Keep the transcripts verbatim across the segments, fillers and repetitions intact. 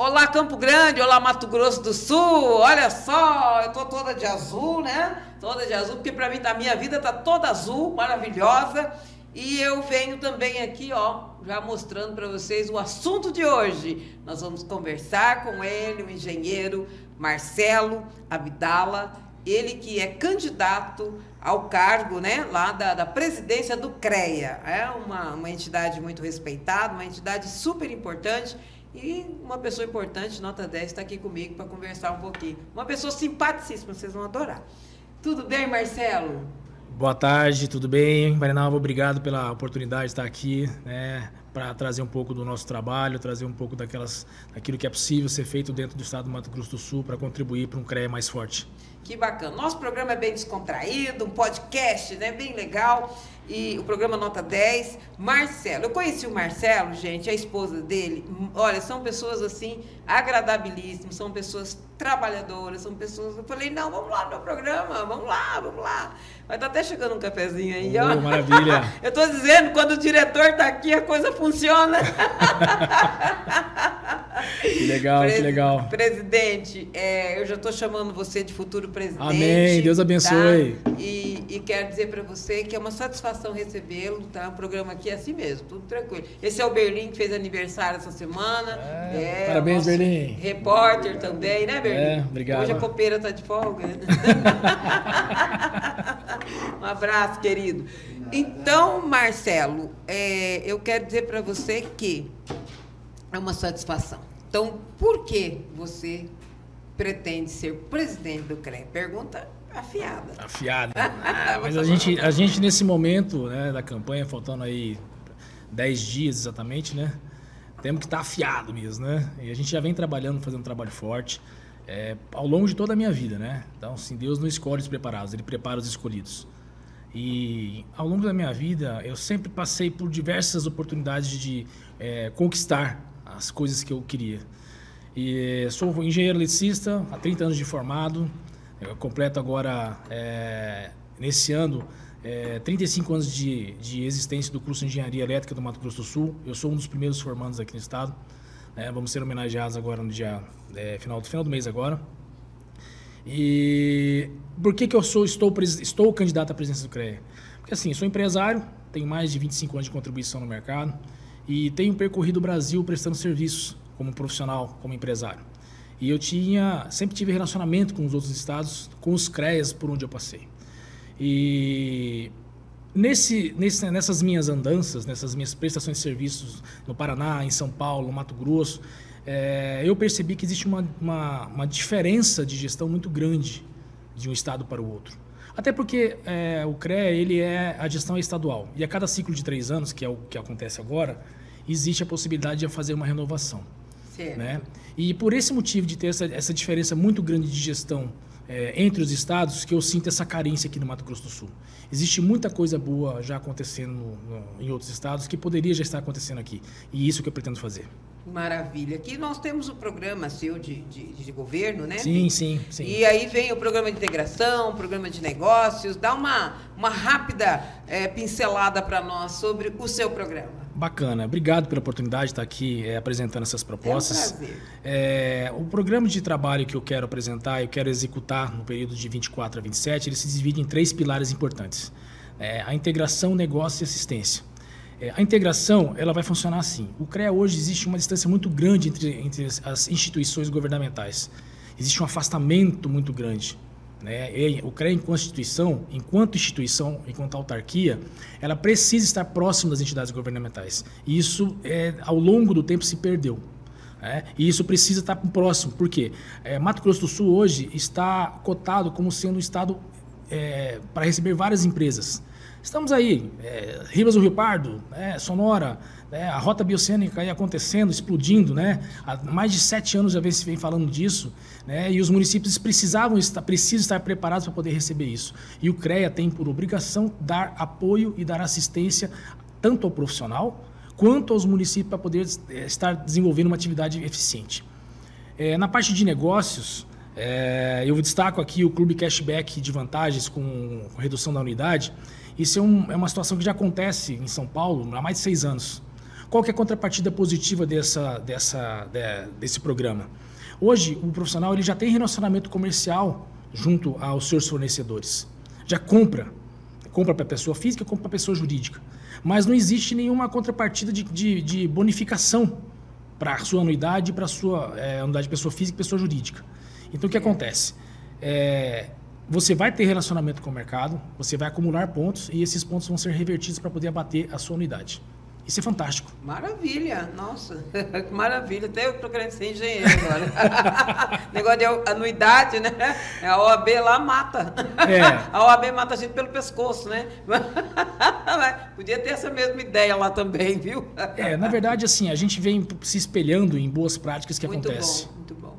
Olá, Campo Grande, olá, Mato Grosso do Sul, olha só, eu tô toda de azul, né? Toda de azul, porque pra mim, a minha vida tá toda azul, maravilhosa. E eu venho também aqui, ó, já mostrando para vocês o assunto de hoje. Nós vamos conversar com ele, o engenheiro Marcelo Abdala, ele que é candidato ao cargo, né, lá da, da presidência do CREA. É uma, uma entidade muito respeitada, uma entidade super importante. E uma pessoa importante, nota dez, está aqui comigo para conversar um pouquinho. Uma pessoa simpaticíssima, vocês vão adorar. Tudo bem, Marcelo? Boa tarde, tudo bem? Marinalva, obrigado pela oportunidade de estar aqui, né, para trazer um pouco do nosso trabalho, trazer um pouco daquelas, daquilo que é possível ser feito dentro do estado do Mato Grosso do Sul para contribuir para um CREA mais forte. Que bacana. Nosso programa é bem descontraído, um podcast, né, bem legal. E o programa Nota dez. Marcelo, eu conheci o Marcelo, gente, a esposa dele. Olha, são pessoas assim, agradabilíssimas, são pessoas trabalhadoras, são pessoas... Eu falei, não, vamos lá no meu programa, vamos lá, vamos lá. Mas tá até chegando um cafezinho aí, oh, ó. Maravilha. Eu tô dizendo, quando o diretor tá aqui, a coisa funciona. Que legal, Pres que legal. Presidente, é, eu já tô chamando você de futuro presidente. Amém, Deus abençoe. Tá? E, e quero dizer para você que é uma satisfação recebê-lo, tá? O programa aqui é assim mesmo, tudo tranquilo. Esse é o Berlim, que fez aniversário essa semana. É, é, parabéns, Berlim. Repórter também, né, Berlim? É, obrigado. Hoje a copeira tá de folga. Um abraço, querido. Então, Marcelo, é, eu quero dizer para você que é uma satisfação. Então, por que você pretende ser presidente do CREA? Pergunta afiada. Afiada. Ah, mas a gente, a gente, nesse momento, né, da campanha, faltando aí dez dias exatamente, né? Temos que estar afiado mesmo, né? E a gente já vem trabalhando, fazendo um trabalho forte é, ao longo de toda a minha vida, né? Então, assim, Deus não escolhe os preparados, Ele prepara os escolhidos. E ao longo da minha vida, eu sempre passei por diversas oportunidades de é, conquistar as coisas que eu queria. E sou engenheiro eletricista, há trinta anos de formado. Eu completo agora, é, nesse ano, é, trinta e cinco anos de, de existência do curso de Engenharia Elétrica do Mato Grosso do Sul. Eu sou um dos primeiros formandos aqui no estado. É, vamos ser homenageados agora no dia é, final, final do mês agora. E por que que eu sou, estou, estou candidato à presidência do CREA? Porque assim, sou empresário, tenho mais de vinte e cinco anos de contribuição no mercado e tenho percorrido o Brasil prestando serviços como profissional, como empresário. E eu tinha, sempre tive relacionamento com os outros estados, com os CREAs por onde eu passei. E nesse, nesse, nessas minhas andanças, nessas minhas prestações de serviços no Paraná, em São Paulo, no Mato Grosso, é, eu percebi que existe uma, uma, uma diferença de gestão muito grande de um estado para o outro. Até porque é, o CREA, ele é, a gestão é estadual. E a cada ciclo de três anos, que é o que acontece agora, existe a possibilidade de fazer uma renovação. Certo. Né? E por esse motivo de ter essa, essa diferença muito grande de gestão é, entre os estados, que eu sinto essa carência aqui no Mato Grosso do Sul. Existe muita coisa boa já acontecendo no, no, em outros estados que poderia já estar acontecendo aqui. E isso que eu pretendo fazer. Maravilha. Aqui nós temos o programa seu de, de, de governo, né? Sim, sim, sim. E aí vem o programa de integração, o programa de negócios. Dá uma, uma rápida é, pincelada para nós sobre o seu programa. Bacana. Obrigado pela oportunidade de estar aqui é, apresentando essas propostas. É um prazer. É, o programa de trabalho que eu quero apresentar, eu quero executar no período de vinte e quatro a vinte e sete, ele se divide em três pilares importantes. É, a integração, negócio e assistência. É, a integração, ela vai funcionar assim. O CREA hoje existe uma distância muito grande entre, entre as instituições governamentais. Existe um afastamento muito grande. Né? E o CREA, enquanto instituição, enquanto instituição, enquanto autarquia, ela precisa estar próximo das entidades governamentais. E isso, é, ao longo do tempo, se perdeu. Né? E isso precisa estar próximo. Por quê? É, Mato Grosso do Sul hoje está cotado como sendo um estado é, para receber várias empresas. Estamos aí, é, Ribas do Rio Pardo, né, Sonora, né, a rota bioceânica aí acontecendo, explodindo, né? Há mais de sete anos já vem, se vem falando disso, né, e os municípios precisavam estar, precisam estar preparados para poder receber isso. E o CREA tem por obrigação dar apoio e dar assistência tanto ao profissional quanto aos municípios para poder estar desenvolvendo uma atividade eficiente. É, na parte de negócios, é, eu destaco aqui o Clube Cashback de vantagens com, com redução da unidade. Isso é, um, é uma situação que já acontece em São Paulo há mais de seis anos. Qual que é a contrapartida positiva dessa, dessa, de, desse programa? Hoje, o profissional ele já tem relacionamento comercial junto aos seus fornecedores. Já compra. Compra para a pessoa física, compra para a pessoa jurídica. Mas não existe nenhuma contrapartida de, de, de bonificação para a sua anuidade e para a sua é, anuidade de pessoa física e pessoa jurídica. Então, o que acontece? É, você vai ter relacionamento com o mercado, você vai acumular pontos e esses pontos vão ser revertidos para poder abater a sua anuidade. Isso é fantástico. Maravilha, nossa, que maravilha. Até eu estou querendo ser engenheiro agora. Negócio de anuidade, né? A O A B lá mata. É. A O A B mata a gente pelo pescoço, né? Podia ter essa mesma ideia lá também, viu? É, na verdade, assim, a gente vem se espelhando em boas práticas que muito acontecem. Muito bom,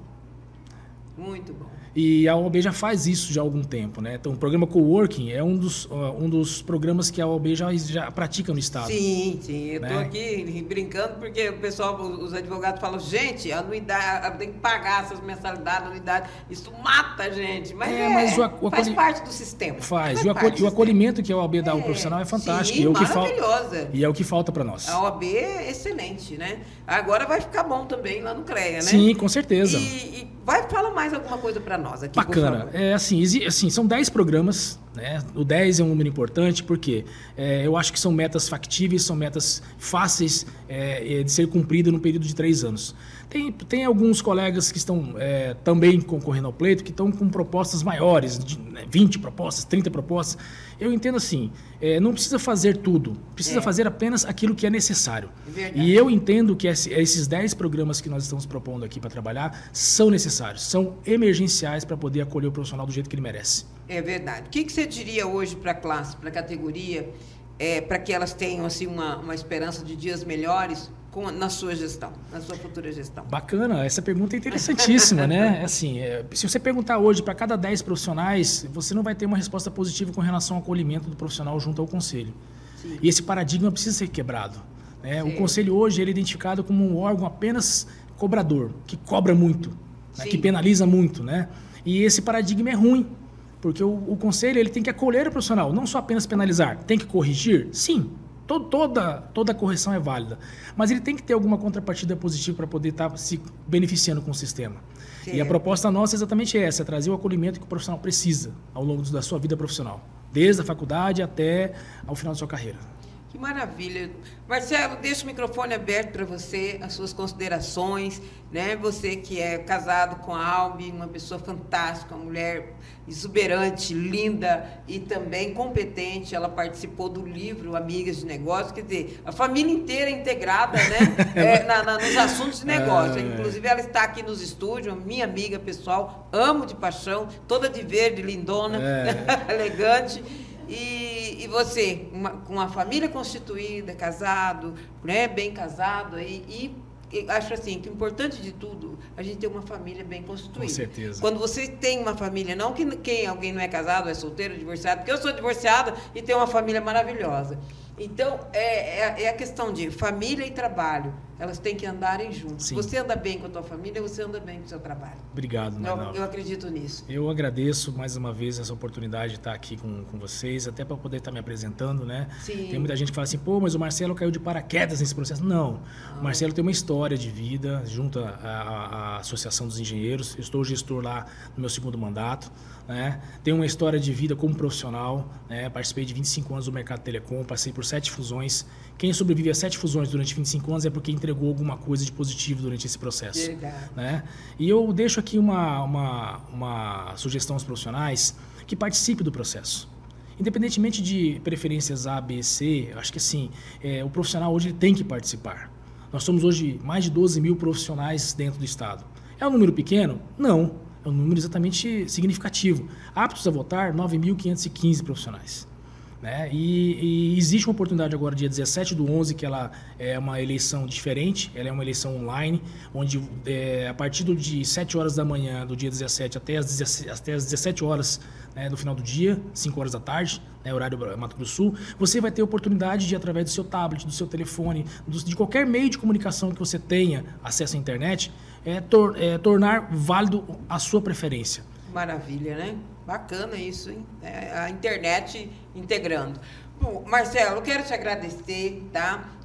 muito bom. Muito bom. E a O A B já faz isso já há algum tempo, né? Então, o programa Coworking é um dos, uh, um dos programas que a O A B já, já pratica no Estado. Sim, sim. Eu estou né? aqui brincando porque o pessoal, os advogados falam, gente, a anuidade, tem que pagar essas mensalidades, anuidade, isso mata a gente. Mas, é, é, mas o, o faz parte do sistema. Faz. faz e o, acolh, o acolhimento que a O A B dá ao é, profissional é fantástico. Sim, e é o que maravilhosa. E é o que falta para nós. A O A B é excelente, né? Agora vai ficar bom também lá no CREA, né? Sim, com certeza. E, e vai, fala mais alguma coisa para nós aqui, bacana. É, assim, assim, são dez programas, né? O dez é um número importante porque é, eu acho que são metas factíveis, são metas fáceis é, de ser cumpridas no período de três anos. Tem, tem alguns colegas que estão é, também concorrendo ao pleito, que estão com propostas maiores, de né, vinte propostas, trinta propostas. Eu entendo assim, é, não precisa fazer tudo, precisa é. fazer apenas aquilo que é necessário. É e eu entendo que esses dez programas que nós estamos propondo aqui para trabalhar são necessários, são emergenciais para poder acolher o profissional do jeito que ele merece. É verdade. O que, que você diria hoje para a classe, para a categoria, é, para que elas tenham assim, uma, uma esperança de dias melhores com, na sua gestão, na sua futura gestão? Bacana, essa pergunta é interessantíssima, né? Assim, é, se você perguntar hoje para cada dez profissionais, você não vai ter uma resposta positiva com relação ao acolhimento do profissional junto ao conselho. Sim. E esse paradigma precisa ser quebrado. Né? O conselho hoje ele é identificado como um órgão apenas cobrador, que cobra muito, né? Que penaliza muito, né? E esse paradigma é ruim, porque o, o conselho ele tem que acolher o profissional, não só apenas penalizar. Tem que corrigir? Sim. Todo, toda, toda correção é válida. Mas ele tem que ter alguma contrapartida positiva para poder estar se beneficiando com o sistema. Sim. E a proposta nossa é exatamente essa, é trazer o acolhimento que o profissional precisa ao longo da sua vida profissional. Desde a faculdade até ao final da sua carreira. Que maravilha. Marcelo, deixa o microfone aberto para você, as suas considerações, né? Você que é casado com a Albi, uma pessoa fantástica, uma mulher exuberante, linda e também competente. Ela participou do livro Amigas de Negócio, quer dizer, a família inteira integrada, né? é, na, na, nos assuntos de negócio. É, Inclusive, ela está aqui nos estúdios, minha amiga pessoal, amo de paixão, toda de verde, lindona, é. elegante. E, e você, uma, com uma família constituída, casado, né, bem casado, aí, e, e acho assim, que o importante de tudo, a gente ter uma família bem constituída. Com certeza. Quando você tem uma família, não que quem, alguém não é casado, é solteiro, divorciado, porque eu sou divorciada e tenho uma família maravilhosa. Então, é, é, é a questão de família e trabalho. Elas têm que andarem juntos. Sim. Você anda bem com a tua família, você anda bem com o seu trabalho. Obrigado, Marinalva. Eu, eu acredito nisso. Eu agradeço mais uma vez essa oportunidade de estar aqui com, com vocês, até para poder estar me apresentando, né? Sim. Tem muita gente que fala assim, pô, mas o Marcelo caiu de paraquedas nesse processo. Não, ah. o Marcelo tem uma história de vida junto à, à, à Associação dos Engenheiros. Eu estou gestor lá no meu segundo mandato. Né? Tenho uma história de vida como profissional, né? Participei de vinte e cinco anos do mercado de telecom, passei por sete fusões. Quem sobrevive a sete fusões durante vinte e cinco anos é porque entregou alguma coisa de positivo durante esse processo. Né? E eu deixo aqui uma, uma, uma sugestão aos profissionais que participem do processo. Independentemente de preferências A, B, C, acho que assim, é, o profissional hoje ele tem que participar. Nós somos hoje mais de doze mil profissionais dentro do Estado. É um número pequeno? Não. É um número exatamente significativo. Aptos a votar, nove mil quinhentos e quinze profissionais. Né? E, e existe uma oportunidade agora, dia dezessete do onze, que ela é uma eleição diferente, ela é uma eleição online, onde é, a partir do, de sete horas da manhã, do dia dezessete, até as dezessete, até as dezessete horas, né, do final do dia, cinco horas da tarde, né, horário Mato Grosso do Sul, você vai ter a oportunidade de, através do seu tablet, do seu telefone, do, de qualquer meio de comunicação que você tenha acesso à internet, é, tor, é, tornar válido a sua preferência. Maravilha, né? Bacana isso, hein? É, a internet integrando. Bom, Marcelo, eu quero te agradecer, tá?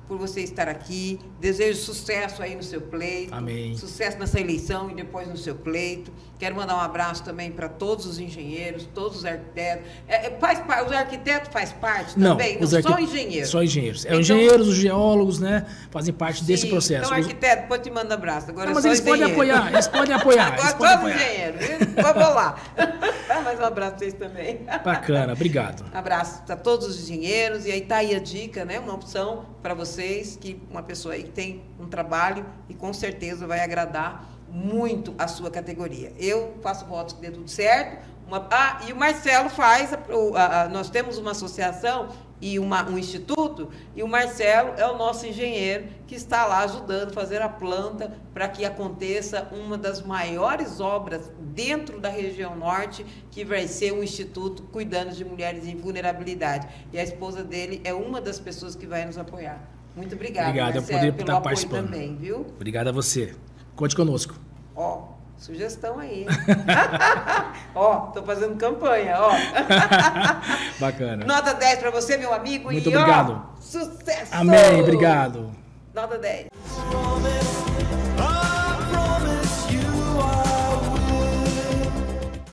por você estar aqui. Desejo sucesso aí no seu pleito. Amém. Sucesso nessa eleição e depois no seu pleito. Quero mandar um abraço também para todos os engenheiros, todos os arquitetos. É, é, faz, os arquitetos faz parte Não, também? Os Não, arquit... só engenheiros? Só engenheiros. É, Então, os engenheiros, os geólogos, né? Fazem parte sim, desse processo. Então, arquiteto, depois te manda abraço. Agora Não, é mas só eles podem apoiar, eles podem apoiar. Agora eles só podem os apoiar. engenheiros. Vamos lá. Mais um abraço para vocês também. Bacana, obrigado. Abraço para todos os engenheiros. E aí tá aí a dica, né? Uma opção para vocês, que uma pessoa aí que tem um trabalho e com certeza vai agradar muito a sua categoria. Eu faço votos que dê tudo certo. Uma, ah, e o Marcelo faz, a, a, a, nós temos uma associação e uma, um instituto, e o Marcelo é o nosso engenheiro que está lá ajudando a fazer a planta para que aconteça uma das maiores obras dentro da região norte, que vai ser um instituto cuidando de mulheres em vulnerabilidade. E a esposa dele é uma das pessoas que vai nos apoiar. Muito obrigada, Obrigado, Marcelo, eu poder pelo estar apoio participando. também, viu? Obrigado a você. Conte conosco. Ó, sugestão aí. Ó, tô fazendo campanha, ó. Bacana. Nota dez para você, meu amigo. Muito e, obrigado. Ó, sucesso! Amém, obrigado. Nota dez.